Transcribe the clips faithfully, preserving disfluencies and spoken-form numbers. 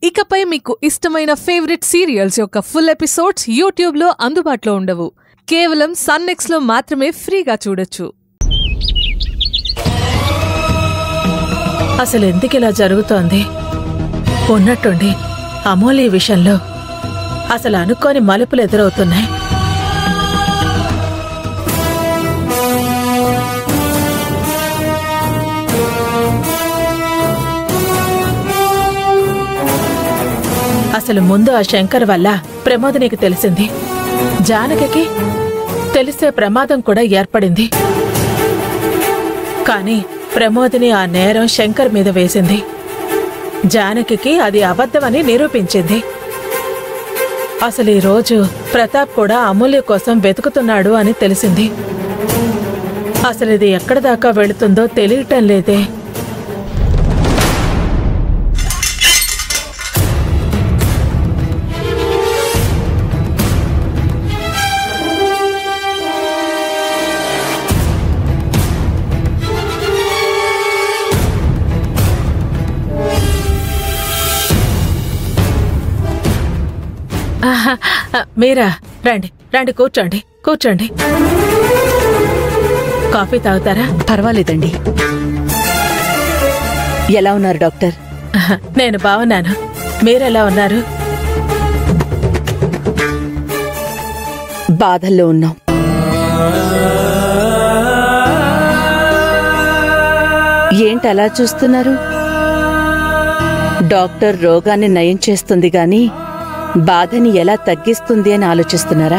ఇకపై మీకు ఇష్టమైన ఫేవరెట్ సీరియల్స్ యొక్క ఫుల్ ఎపిసోడ్స్ యూట్యూబ్లో అందుబాటులో ఉండవు. కేవలం సన్ నెక్స్ట్లో మాత్రమే ఫ్రీగా చూడొచ్చు. అసలు ఎందుకు ఇలా జరుగుతోంది? ఉన్నట్టుండి అమూల్య విషయంలో అసలు అనుకోని మలుపులు ఎదురవుతున్నాయి. అసలు ముందు ఆ శంకర్ వల్ల ప్రమోదినికి తెలిసింది. జానకి తెలిసే ప్రమాదం కూడా ఏర్పడింది. కానీ ప్రమోదిని ఆ నేరం శంకర్ మీద వేసింది. జానకి అది అబద్ధమని నిరూపించింది. అసలు ఈ రోజు ప్రతాప్ కూడా అమూల్య కోసం వెతుకుతున్నాడు అని తెలిసింది. అసలు ఇది ఎక్కడ దాకా వెళుతుందో తెలియటం లేదే. మీరా రండి రండి కూర్చోండి కూర్చోండి కాఫీ తాగుతారా? పర్వాలేదండి. ఎలా ఉన్నారు డాక్టర్? నేను బాగున్నాను. మీరెలా ఉన్నారు? బాధల్లో ఉన్నాం. ఏంటి అలా చూస్తున్నారు? డాక్టర్ రోగాన్ని నయం చేస్తుంది గాని బాధని ఎలా తగ్గిస్తుంది అని ఆలోచిస్తున్నారా?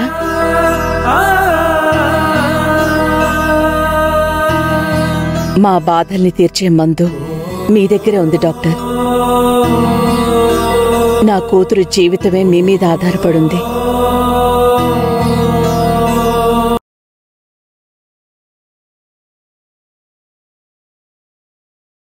మా బాధల్ని తీర్చే మందు మీ దగ్గరే ఉంది డాక్టర్. నా కూతురు జీవితమే మీ మీద ఆధారపడుంది.